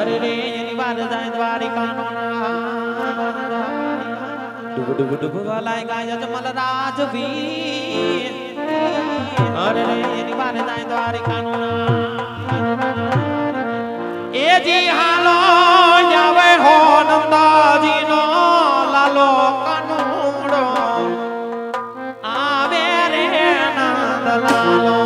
અરે રે એની વાત જાય દ્વારિકાનો ડૂબ ડૂબ ડૂબ વાલાય ગાય જમલ રાજવી અરે રે એની વાત જાય દ્વારિકાનો એ જી હાલો જાવે હો નંદાજીનો લાલો કાનુડો આવે રે નંદ લાલો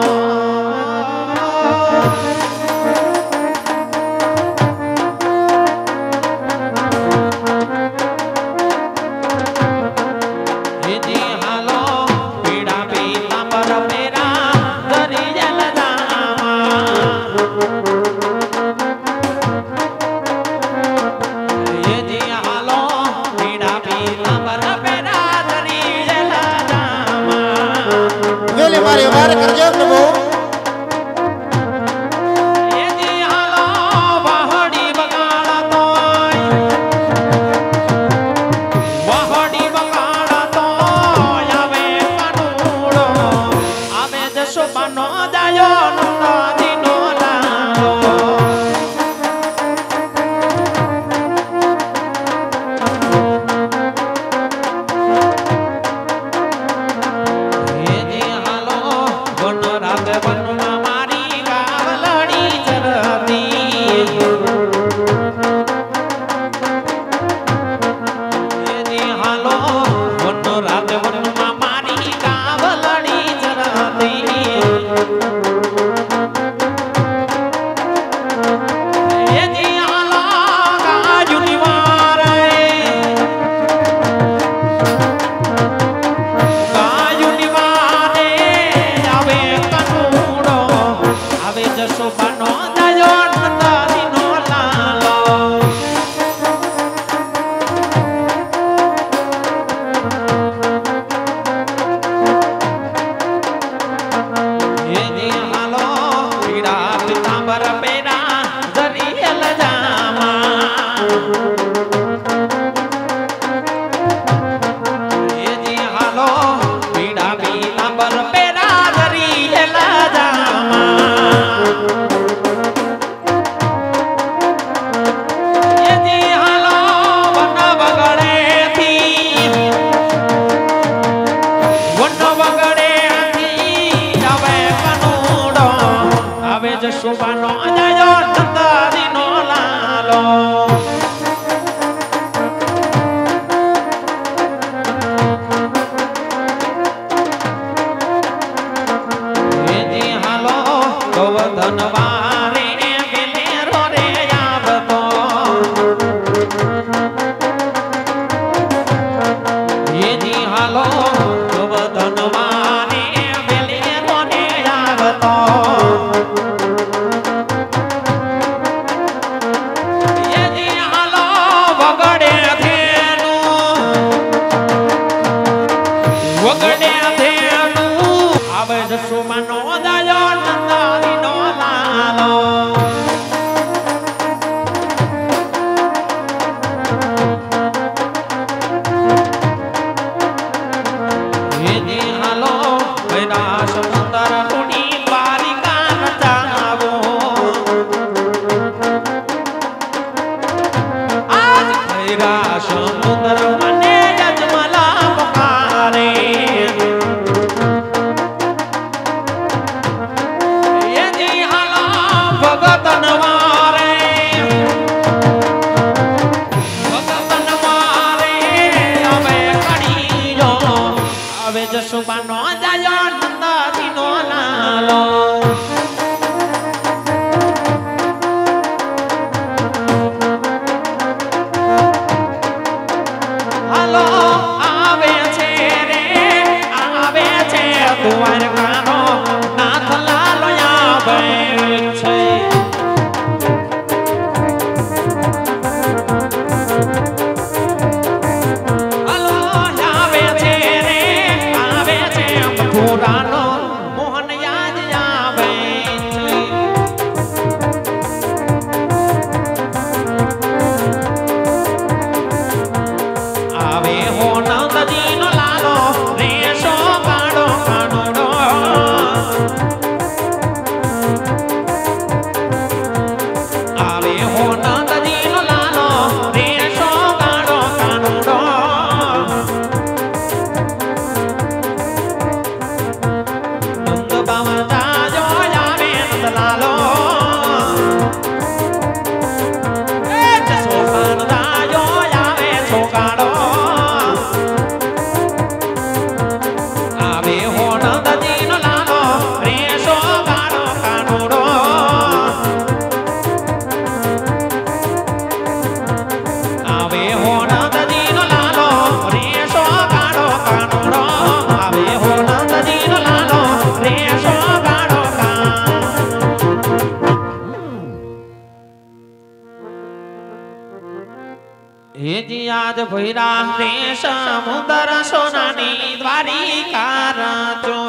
हे जी आज भैरा रे समुद्र सोनानी द्वारिका राजो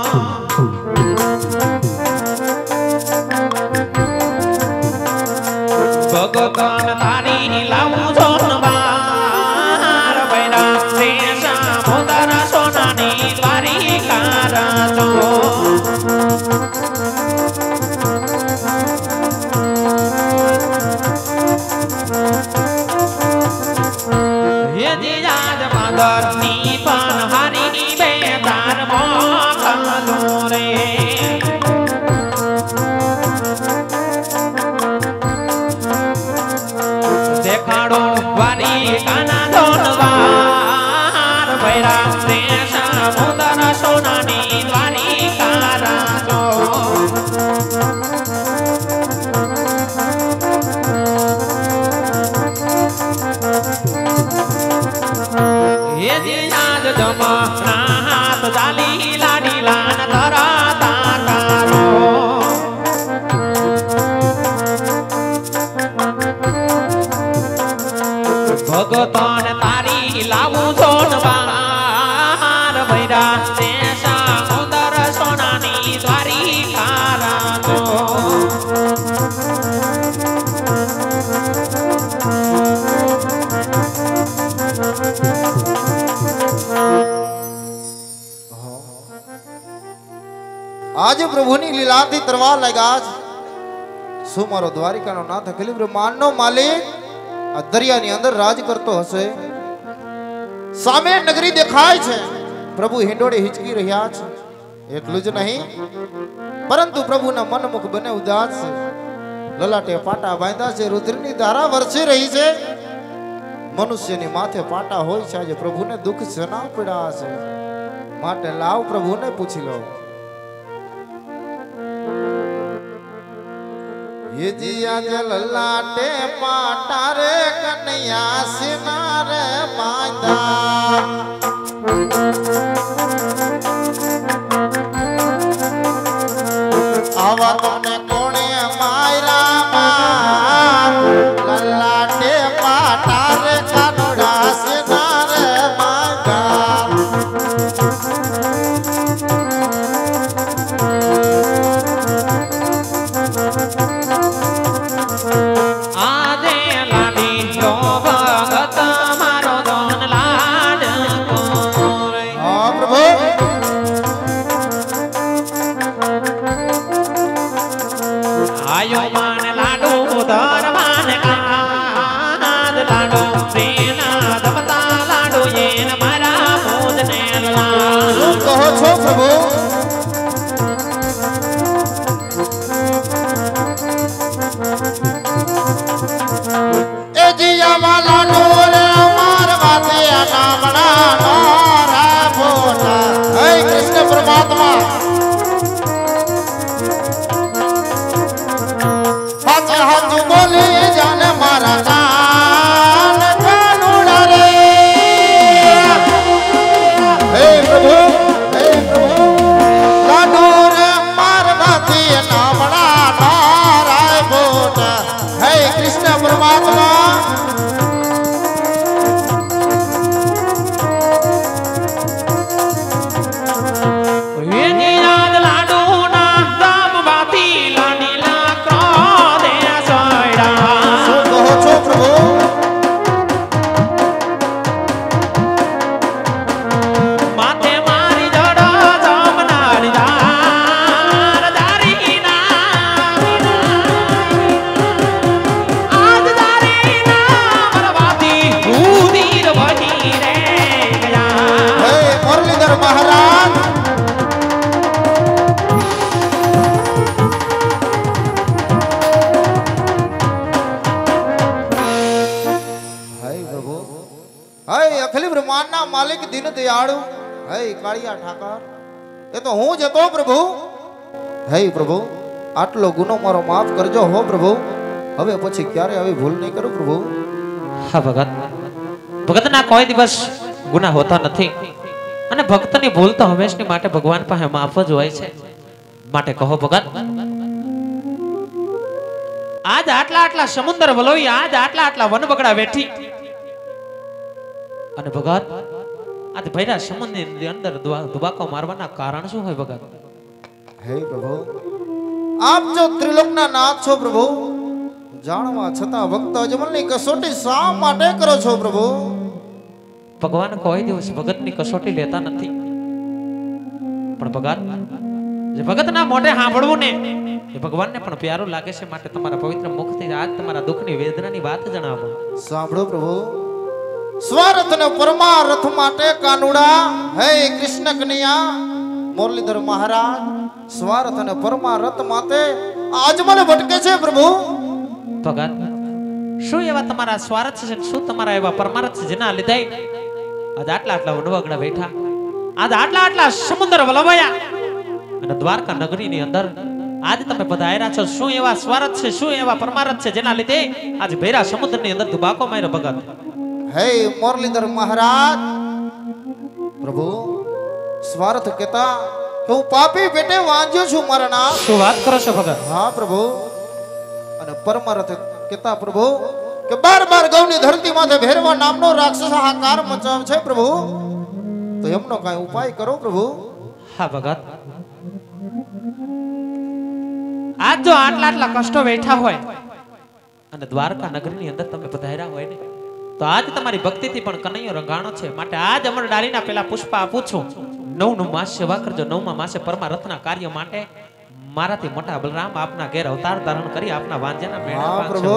भगवान तारी लाऊ जोनवार भैरा रे समुद्र सोनानी द्वारिका राजो ની પણ હારી બેદાર મોખલો રે દેખાડો વારી કાના ધોનવાર ભૈરા રે સમુદ્ર સોનાની દ્વારિકા રાજો हाथ जाली लाडी लान धराता कारो भगतन तारी लावू जोनवार भैरा से समुद्र सोनानी द्वारिका राजो आज प्रभु नी लीला थी तरवार लगा शू मारो द्वारिका नो नाथ अखिल ब्रह्मांड नो मालिक आ दरिया नी अंदर राज करतो हसे सामे नगरी देखाय छे प्रभु हिंडोड़े हिचकी रह्या छे એટલું જ નહીં પરંતુ પ્રભુના મન મુખ બને ઉદાસ છે લલાટે પાટા બાંધ્યા છે રુદ્રની ધારા વરસી રહી છે મનુષ્યની માથે પાટા હોય છે આજે પ્રભુને દુઃખ જના પડ્યા છે માટે લાવ પ્રભુને પૂછી લો ये जिया ललाटे पाटा रे कन्या सिनार बांधा आवा तुमने कोणे मायरा ललाटे पाटा रे कन्या सिनार बांधा आयो मान लाडो दरबान काद लाडो सेना दबता लाडो ये न मारा पूजने लाडो कहो छो प्रभु ए जिया वाला डोरे मार बाते आना बड़ा नोरा बोला हे कृष्ण परमात्मा हाथ बोले जाने मारा कान कानूड़ा रे हे प्रभु लाडूर मारवाती नामड़ा नाराय बोट हे कृष्ण परमात्मा मालिक दीन दयाळु हे काळिया ठाकर ए तो हूं ज तो प्रभु हे प्रभु आटलो गुनो मारो माफ करजो हो प्रभु હવે પછી ક્યારે આવી ભૂલ નહીં કરું પ્રભુ હા ભગત ભગતના કોઈ દિવસ ગુનાહ હોતા નથી અને ભક્તની ભૂલ તો હંમેશની માટે ભગવાન પાસે માફ જ હોય છે માટે કહો ભગત આજ આટલા આટલા સમુદ્ર વલોઈ આજ આટલા આટલા વન બગડા વેઠી અને ભગત આ ભૈરા સમુદ્રની અંદર દુબાકો મારવાના કારણ શું હોય ભગત? હે પ્રભુ, આપ જો ત્રિલોકના નાથ છો પ્રભુ, જાણવા છતાં ભક્ત અજમલની કસોટી શા માટે કરો છો પ્રભુ? ભગવાન કોઈ દિવસ ભગતની કસોટી લેતા નથી, પણ ભગત જે ભગતના મોઢે સાંભળવું ને એ ભગવાનને પણ પ્યારું લાગે છે, માટે તમારા પવિત્ર મુખથી આજ તમારા દુઃખની વેદનાની વાત જણાવો. સાંભળો પ્રભુ, સ્વાર્થ અને પરમાર્થ માટે કાનુડા, હે કૃષ્ણ કનૈયા મુરલીધર મહારાજ, સ્વાર્થ અને પરમાર્થ માટે અજમલ ભટકે છે પ્રભુ. ભગત શું એવા તમારા સ્વાર્થ છે, શું તમારા એવા પરમાર્થ છે જેના લીધે આજ આટલા આટલા વનવગડા બેઠા, આજ આટલા આટલા સમુદ્ર વલવાયા અને દ્વારકા નગરીની અંદર આજ તમે બધા આવ્યા છો? શું એવા સ્વાર્થ છે, શું એવા પરમાર્થ છે જેના લીધે આજ ભેરા સમુદ્રની અંદર દુબાકો માર્યો ભગત? હે મુરલીધર મહારાજ પ્રભુ, સ્વાર્થ કેતા કે હું પાપી પેટે વાંજ્યો છું મારા નામ. શું વાત કરો છો ભગત? હા પ્રભુ. અને પરમાર્થ કેતા પ્રભુ કે 12 ગૌની ધરતી માથે ભેરવા નામનો રાક્ષસ હાહાકાર મચાવે છે પ્રભુ, તો એમનો કાંઈ ઉપાય કરો પ્રભુ. હા ભગત, આજ જો આટલા આટલા કષ્ટો બેઠા હોય અને દ્વારકા નગરની અંદર તમે પધાર્યા હોય ને, તો આજ તમારી ભક્તિથી પણ કનૈયો રંગાણો છે, માટે આજ અમર ડાળીના પેલા પુષ્પ આપું છું. 9નું માસ સેવા કરજો, 9મા માસે પરમારથના કાર્ય માટે મારાથી મોટા બલરામ આપના ઘેર અવતાર ધારણ કરી આપના વાંજ્યાના મેળા હા પ્રભુ.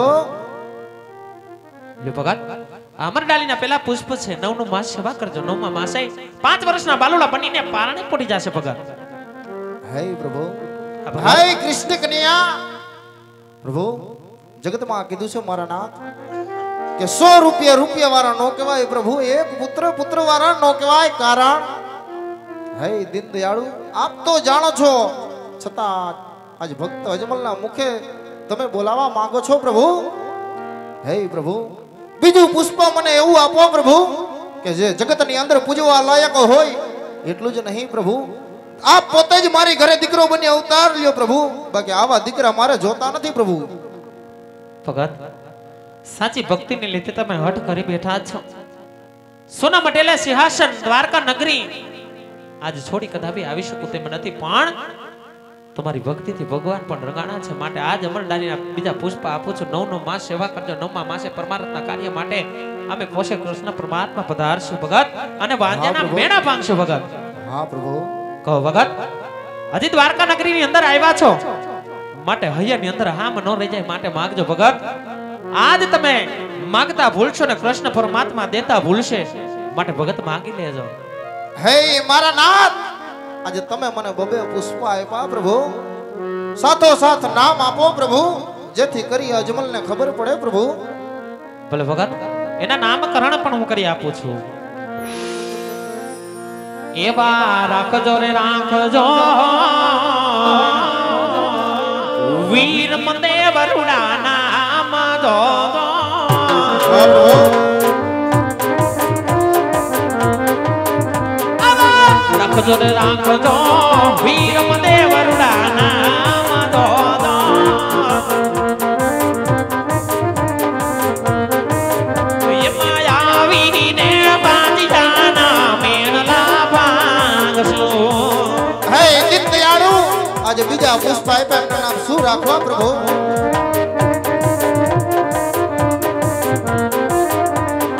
લે ભગત, અમર ડાળીના પેલા પુષ્પ છે, 9નું માસ સેવા કરજો, 9મા માસે 5 વર્ષના બાલુડા બનીને પારણે પડી જશે ભગત. હે પ્રભુ, હે કૃષ્ણ કન્યા પ્રભુ, જગતમાં કીધું છે મારા નાથ કે 100 રૂપિયા વાળા નો કહેવાય પ્રભુ, એક પુત્ર વાળા નો કહેવાય. કારણ હે દીન દયાળુ, આપ તો જાણો છો, છતાં આજ ભક્ત અજમલના મુખે તમે બોલાવા માંગો છો પ્રભુ. હે પ્રભુ, બીજું પુષ્પ મને એવું આપો પ્રભુ કે જે જગતની અંદર પૂજવા લાયક હોય. એટલું જ નહીં પ્રભુ, આપ પોતે જ મારી ઘરે દીકરો બની અવતાર લ્યો પ્રભુ, બાકી આવા દીકરા મારે જોતા નથી પ્રભુ. ભગત, સાચી ભક્તિને લીધે તમે હઠ કરી બેઠા છો. સોના મટેલા સિંહાસન દ્વારકા નગરી આજ છોડી કદાપી આવી શકું તેમ નથી, પણ તમારી ભક્તિથી ભગવાન પણ રંગાણા છે, માટે આજ અમરડાલીના બીજા પુષ્પ આપું છું. 9નો માસ સેવા કરજો, 9મા માસે પરમાર્થના કાર્ય માટે અમે પોષે કૃષ્ણ પરમાત્મા પધારશું ભગત, અને વાંજ્યાના મેળા ભાંગશું ભગત. હા પ્રભુ. કહો ભગત, હજી દ્વારકા નગરીની અંદર આવ્યા છો, માટે હૈયાની અંદર હામ ન રહી જાય, માટે માગજો ભગત. આજ તમે માગતા ભૂલશો ને કૃષ્ણ પરમાત્મા દેતા ભૂલશે, માટે ભગત માગી લેજો. હે મારા નાથ, આજે તમે મને 2 પુષ્પ આપ્યા પ્રભુ, સાથો સાથ નામ આપો પ્રભુ, જેથી કરી અજમલને ખબર પડે પ્રભુ. ભલે ભગત, એના નામકરણ પણ હું કરી આપું છું. એવા રાખજો રે રાખજો વીર મંદે વરુડા નામ જો રાખજો રે રાખજો વીર મંદે વરુડા નામ જો એ માયા વીને બાંધી જાના મેળલા ભાંગશું. હે દીન દયાળુ, આજે બીજા પુષ્પ આપ્યા, એમનું નામ શું રાખવા પ્રભુ?